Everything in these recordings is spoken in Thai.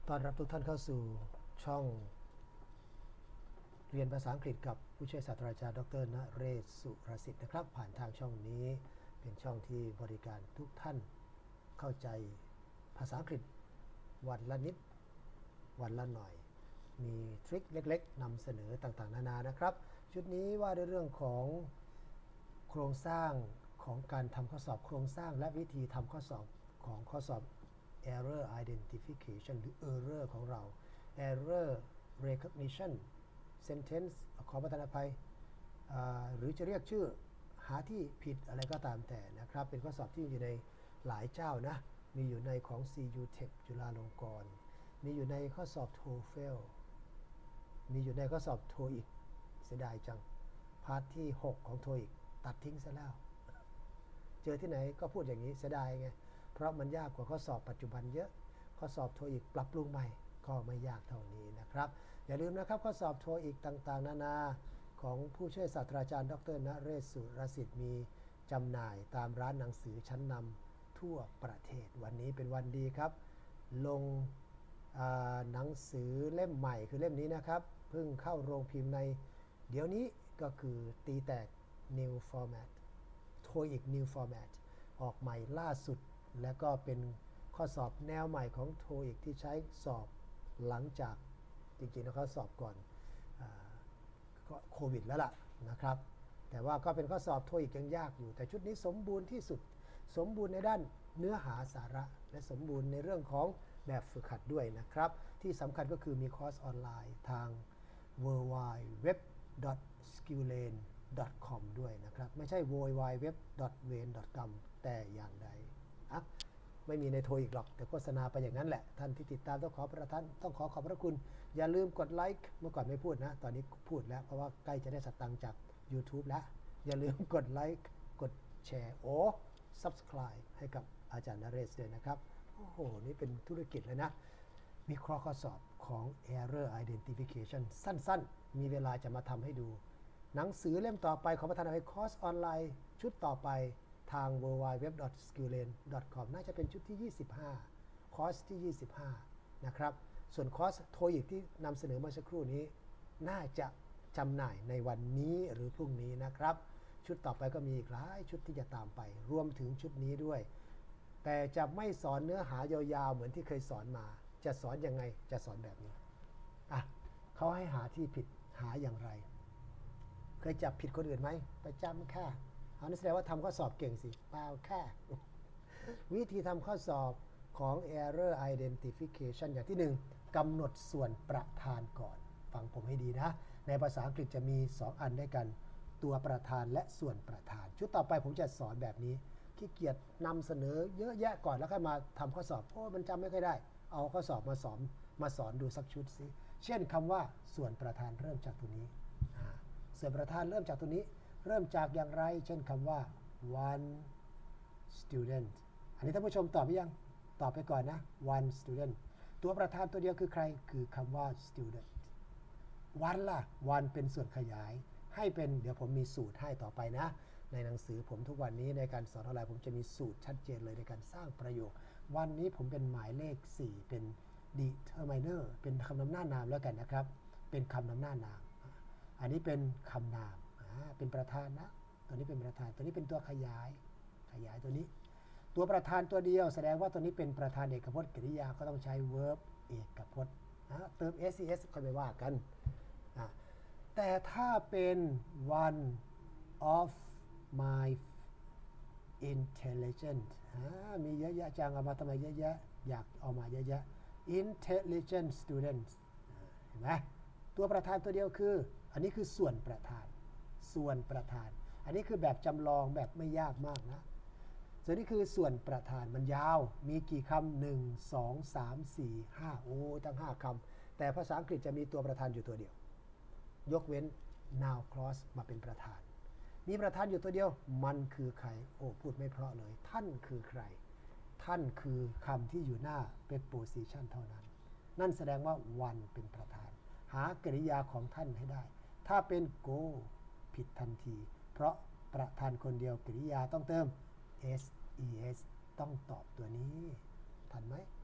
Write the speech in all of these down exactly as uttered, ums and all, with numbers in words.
ต้อนรับทุกท่านเข้าสู่ช่องเรียนภาษาอังกฤษกับผู้ช่วยศาสตราจารย์ดรณเรศสุรสิทธิ์นะครับผ่านทางช่องนี้เป็นช่องที่บริการทุกท่านเข้าใจภาษาอังกฤษวันละนิดวันละหน่อยมีทริคเล็กๆนำเสนอต่างๆนานานะครับชุดนี้ว่าด้วยเรื่องของโครงสร้างของการทำข้อสอบโครงสร้างและวิธีทำข้อสอบของข้อสอบ error identification หรือ error ของเรา error recognition sentence ขอประทานอภัยหรือจะเรียกชื่อหาที่ผิดอะไรก็ตามแต่นะครับเป็นข้อสอบที่อยู่ในหลายเจ้านะมีอยู่ในของ ซี ยู Tech จุฬาลงกรณ์มีอยู่ในข้อสอบ โทเฟล มีอยู่ในข้อสอบ โทอีก เสียดายจังพาร์ทที่หกของ โทอีก ตัดทิ้งซะแล้วเจอที่ไหนก็พูดอย่างนี้เสียดายไงเพราะมันยากกว่าข้อสอบปัจจุบันเยอะข้อสอบ โทอีก ปรับปรุงใหม่ก็ไม่ยากเท่านี้นะครับอย่าลืมนะครับข้อสอบ โทอีก ต่างๆนานาของผู้ช่วยศาสตราจารย์ดรณเรศสุรสิทธิ์มีจำหน่ายตามร้านหนังสือชั้นนำทั่วประเทศวันนี้เป็นวันดีครับลงหนังสือเล่มใหม่คือเล่มนี้นะครับเพิ่งเข้าโรงพิมพ์ในเดี๋ยวนี้ก็คือตีแตก New Format โทอีก New Format ออกใหม่ล่าสุดและก็เป็นข้อสอบแนวใหม่ของ โทอีก ที่ใช้สอบหลังจากจริงๆแล้วเขาสอบก่อนโควิดแล้วล่ะนะครับแต่ว่าก็เป็นข้อสอบ โทอีก ยังยากอยู่แต่ชุดนี้สมบูรณ์ที่สุดสมบูรณ์ในด้านเนื้อหาสาระและสมบูรณ์ในเรื่องของแบบฝึกหัดด้วยนะครับที่สำคัญก็คือมีคอร์สออนไลน์ทาง ดับเบิลยู ดับเบิลยู ดับเบิลยู ดอท ดับเบิลยู ดับเบิลยู ดับเบิลยู ดอท สกิลเลน ดอท คอม ด้วยนะครับไม่ใช่ ดับเบิลยู ดับเบิลยู ดับเบิลยู ดอท เวน ดอท คอม แต่อย่างใดอ่ะไม่มีในโทอีกหรอกแต่โฆษณาไปอย่างนั้นแหละท่านที่ติดตามต้องขอประทานต้องขอขอบพระคุณอย่าลืมกดไลค์เมื่อก่อนไม่พูดนะตอนนี้พูดแล้วเพราะว่าใกล้จะได้สตังค์จาก YouTube แล้วอย่าลืมกดไลค์กดแชร์โอ้ Subscribe ให้กับอาจารย์นเรศด้วยนะครับโอ้โหนี่เป็นธุรกิจเลยนะวิเคราะห์ข้อสอบของ Error Identification สั้นๆมีเวลาจะมาทำให้ดูหนังสือเล่มต่อไปขอประทานอภัยคอร์สออนไลน์ชุดต่อไปทาง ดับเบิลยู ดับเบิลยู ดับเบิลยู ดอท สกิลเลน ดอท คอม น่าจะเป็นชุดที่ยี่สิบห้าคอร์สที่ยี่สิบห้านะครับส่วนคอร์สโทอีกที่นำเสนอเมื่อสักครู่นี้น่าจะจำหน่ายในวันนี้หรือพรุ่งนี้นะครับชุดต่อไปก็มีอีกหลายชุดที่จะตามไปรวมถึงชุดนี้ด้วยแต่จะไม่สอนเนื้อหายาวๆเหมือนที่เคยสอนมาจะสอนยังไงจะสอนแบบนี้อ่ะเขาให้หาที่ผิดหาอย่างไรเคยจับผิดคนอื่นไหมประจำค่ะเอานี่แสดงว่าทำข้อสอบเก่งสิเปล่าแค่วิธีทำข้อสอบของ Error Identification อย่างที่หนึ่งกำหนดส่วนประธานก่อนฟังผมให้ดีนะในภาษาอังกฤษจะมีสองอันด้วยกันตัวประธานและส่วนประธานชุดต่อไปผมจะสอนแบบนี้ขี้เกียจนำเสนอเยอะแยะก่อนแล้วค่อยมาทำข้อสอบโอ้มันจำไม่ค่อยได้เอาข้อสอบมาสอนมาสอนดูสักชุดสิเช่นคำว่าส่วนประธานเริ่มจากตัวนี้ส่วนประธานเริ่มจากตัวนี้เริ่มจากอย่างไรเช่นคำว่า one student อันนี้ท่านผู้ชมตอบไปยังตอบไปก่อนนะ one student ตัวประธานตัวเดียวคือใครคือคำว่า student one ล่ะ one เป็นส่วนขยายให้เป็นเดี๋ยวผมมีสูตรให้ต่อไปนะในหนังสือผมทุกวันนี้ในการสอนออนไลน์ผมจะมีสูตรชัดเจนเลยในการสร้างประโยควันนี้ผมเป็นหมายเลขสี่เป็น determiner เป็นคำนำหน้านามแล้วกันนะครับเป็นคำนำหน้านามอันนี้เป็นคำนามเป็นประธานนะตัวนี้เป็นประธานตัวนี้เป็นตัวขยายขยายตัวนี้ตัวประธานตัวเดียวแสดงว่าตัวนี้เป็นประธานเอกพจน์กริยาก็ต้องใช้ verb เอกพจน์นะเติม ses ค่อยไปว่ากันแต่ถ้าเป็น one of my intelligent มีเยอะแยะจังเอามาทำไมเยอะแยะอยากเอามาเยอะแยะ intelligent students เห็นไหมตัวประธานตัวเดียวคืออันนี้คือส่วนประธานส่วนประธานอันนี้คือแบบจำลองแบบไม่ยากมากนะส่วนนี้คือส่วนประธานมันยาวมีกี่คำหนึ่ง สอง สาม สี่ ห้าโอ้ตั้งห้าคำแต่ภาษาอังกฤษจะมีตัวประธานอยู่ตัวเดียวยกเว้น noun clause มาเป็นประธานมีประธานอยู่ตัวเดียวมันคือใครโอ้พูดไม่เพราะเลยท่านคือใครท่านคือคำที่อยู่หน้า preposition เท่านั้นนั่นแสดงว่า one เป็นประธานหากริยาของท่านให้ได้ถ้าเป็น go ผิดทันทีเพราะประธานคนเดียวกริยาต้องเติม ses ต้องตอบตัวนี้ทันไหม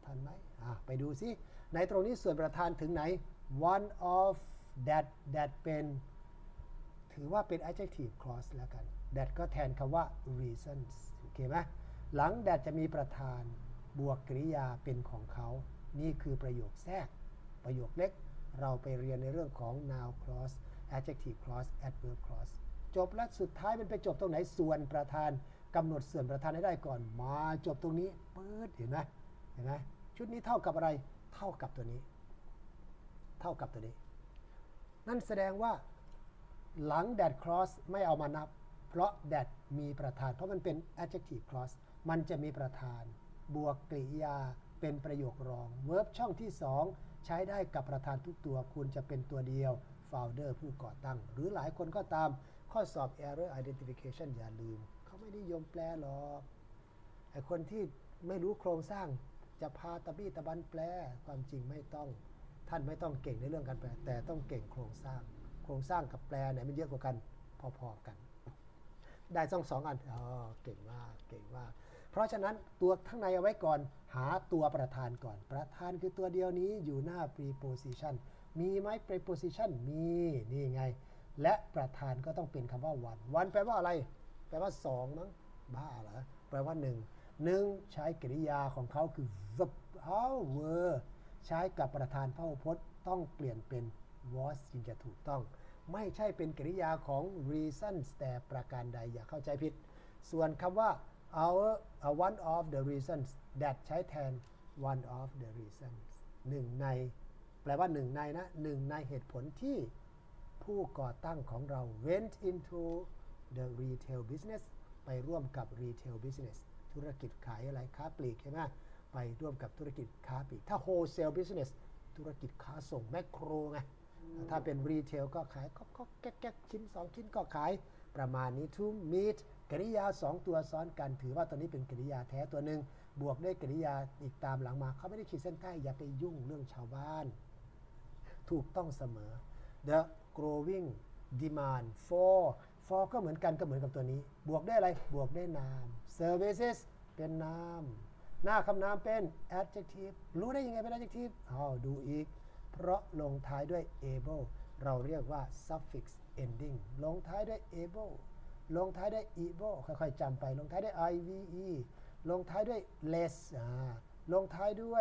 ทันไหมอ่ะไปดูซิในตรงนี้ส่วนประธานถึงไหน one of that that เป็นถือว่าเป็น adjective clause แล้วกัน that ก็แทนคำว่า reasons โอเคไหมหลัง that จะมีประธานบวกกริยาเป็นของเขานี่คือประโยคแทรกประโยคเล็กเราไปเรียนในเรื่องของ noun clause adjective clause adverb clause จบและสุดท้ายมันไปจบตรงไหนส่วนประธานกำหนดส่วนประธานให้ได้ก่อนมาจบตรงนี้ปื๊ดเห็นไหมเห็นไหมชุดนี้เท่ากับอะไรเท่ากับตัวนี้เท่ากับตัวนี้นั่นแสดงว่าหลัง that clause ไม่เอามานับเพราะ that มีประธานเพราะมันเป็น adjective clause มันจะมีประธานบวกกริยาเป็นประโยครอง verb ช่องที่สองใช้ได้กับประธานทุกตัวคุณจะเป็นตัวเดียว founder ผู้ก่อตั้งหรือหลายคนก็ตามข้อสอบ error identification อย่าลืมเขาไม่นิยมแปลหรอกไอ้คนที่ไม่รู้โครงสร้างจะพาตะบี้ตะบันแปลความจริงไม่ต้องท่านไม่ต้องเก่งในเรื่องการแปลแต่ต้องเก่งโครงสร้างโครงสร้างกับแปลไหนมันเยอะกว่ากันพอๆกันได้ต้องสองอันอ๋อเก่งมากเก่งมากเพราะฉะนั้นตัวข้างในเอาไว้ก่อนหาตัวประธานก่อนประธานคือตัวเดียวนี้อยู่หน้า preposition มีไหม preposition มีนี่ไงและประธานก็ต้องเป็นคำว่า one one แปลว่าอะไรแปลว่าสองมั้งบ้าเหรอแปลว่าหนึ่งหนึ่งใช้กริยาของเขาคือ verb เอา were ใช้กับประธานพหูพจน์ต้องเปลี่ยนเป็น was จึงจะถูกต้องไม่ใช่เป็นกริยาของ reasons แต่ประการใดอย่าเข้าใจผิดส่วนคำว่า our uh, one of the reasons that ใช้แทน one of the reasons หนึ่งในแปลว่าหนึ่งในนะหนึ่งในเหตุผลที่ผู้ก่อตั้งของเรา went into the retail business ไปร่วมกับ retail business ธุรกิจขายอะไรค้าปลีกใช่ไหมไปร่วมกับธุรกิจค้าปลีกถ้า wholesale business ธุรกิจค้าส่งแมคโครไงถ้าเป็น retail ก็ขายก็แก๊กๆชิ้นสองชิ้นก็ขายประมาณนี้ to meet กริยาสองตัวซ้อนกันถือว่าตัวนี้เป็นกริยาแท้ตัวหนึ่งบวกด้วยกริยาอีกตามหลังมาเขาไม่ได้ขีดเส้นใต้อย่าไปยุ่งเรื่องชาวบ้านถูกต้องเสมอ the growing demand for for ก็เหมือนกันก็เหมือนกับตัวนี้บวกได้อะไรบวกได้นาม services เป็นนามหน้าคำนามเป็น adjective รู้ได้ยังไงเป็น adjective อ้าวดูอีกเพราะลงท้ายด้วย able เราเรียกว่า suffix ending ลงท้ายด้วย able ลงท้ายด้วย able ค่อยๆจำไปลงท้ายด้วย ive ลงท้ายด้วย less อ่าลงท้ายด้วย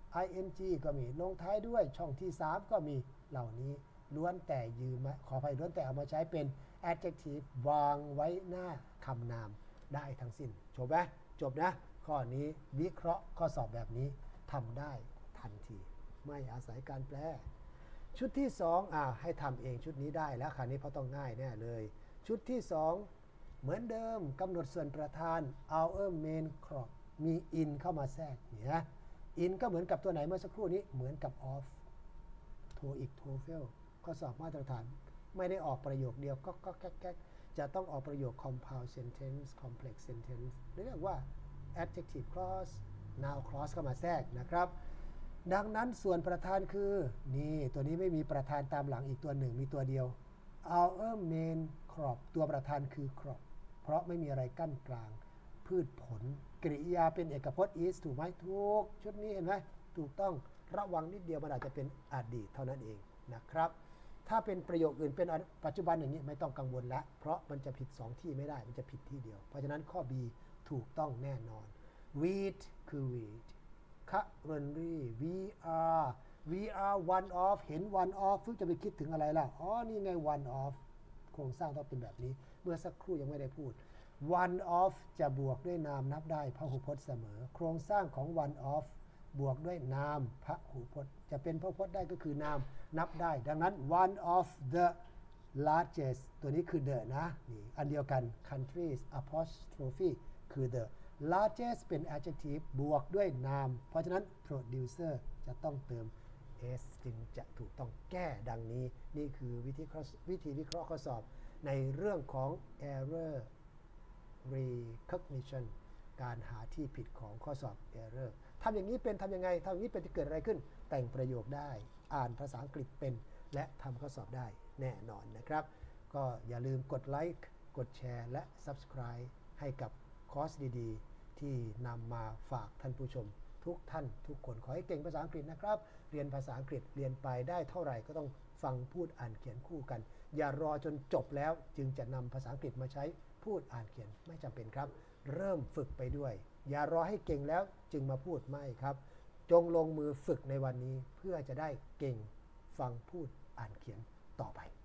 ing ก็มีลงท้ายด้วยช่องที่สามก็มีเหล่านี้ล้วนแต่ยืมขออภัยล้วนแต่เอามาใช้เป็น adjective วางไว้หน้าคำนามได้ทั้งสิ้นจบไหมจบนะข้อนี้วิเคราะห์ข้อสอบแบบนี้ทำได้ทันทีไม่อาศัยการแปลชุดที่สองอ่าให้ทำเองชุดนี้ได้แล้วคราวนี้เพราะต้องง่ายแน่เลยชุดที่สองเหมือนเดิมกำหนดส่วนประธาน our main crop มี in เข้ามาแทรกเนี่ย in ก็เหมือนกับตัวไหนเมื่อสักครู่นี้เหมือนกับ of TOEIC TOEFL ข้อสอบมาตรฐานไม่ได้ออกประโยคเดียวก็ก็แก๊กๆจะต้องออกประโยค compound sentence complex sentence เรียกว่า adjective clause noun clause เข้ามาแทรกนะครับดังนั้นส่วนประธานคือนี่ตัวนี้ไม่มีประธานตามหลังอีกตัวหนึ่งมีตัวเดียว our main crop ตัวประธานคือ crop เพราะไม่มีอะไรกั้นกลางพืชผลกริยาเป็นเอกพจน์ is ถูกไหมถูกชุดนี้เห็นไหมถูกต้องระวังนิดเดียวมันอาจจะเป็นอดีตเท่านั้นเองนะครับถ้าเป็นประโยคอื่นเป็นปัจจุบันอย่างนี้ไม่ต้องกังวลละเพราะมันจะผิดสองที่ไม่ได้มันจะผิดที่เดียวเพราะฉะนั้นข้อ B ถูกต้องแน่นอน wheat คือ wheat currently we are we are one of เห็น one of ซึ่งจะไปคิดถึงอะไรล่ะอ๋อนี่ไง one of โครงสร้างต้องเป็นแบบนี้เมื่อสักครู่ยังไม่ได้พูด one of จะบวกด้วยนามนับได้พหูพจน์เสมอโครงสร้างของ one of บวกด้วยนามพหูพจน์จะเป็นพหูพจน์ได้ก็คือนามนับได้ดังนั้น one of the largest ตัวนี้คือ the นะนี่อันเดียวกัน countries apostrophe คือ the largest เป็น adjective บวกด้วยนามเพราะฉะนั้น producer จะต้องเติม s จึงจะถูกต้องแก้ดังนี้นี่คือวิธีวิธีวิเคราะห์ข้อสอบในเรื่องของ error recognition การหาที่ผิดของข้อสอบ error ทำอย่างนี้เป็นทำยังไงทำอย่างนี้เป็นจะเกิดอะไรขึ้นแต่งประโยคได้อ่านภาษาอังกฤษเป็นและทำข้อสอบได้แน่นอนนะครับก็อย่าลืมกดไลค์กดแชร์และ Subscribe ให้กับคอร์สดีๆที่นำมาฝากท่านผู้ชมทุกท่านทุกคนขอให้เก่งภาษาอังกฤษนะครับเรียนภาษาอังกฤษเรียนไปได้เท่าไหร่ก็ต้องฟังพูดอ่านเขียนคู่กันอย่ารอจนจบแล้วจึงจะนำภาษาอังกฤษมาใช้พูดอ่านเขียนไม่จำเป็นครับเริ่มฝึกไปด้วยอย่ารอให้เก่งแล้วจึงมาพูดไม่ครับจงลงมือฝึกในวันนี้เพื่อจะได้เก่งฟังพูดอ่านเขียนต่อไป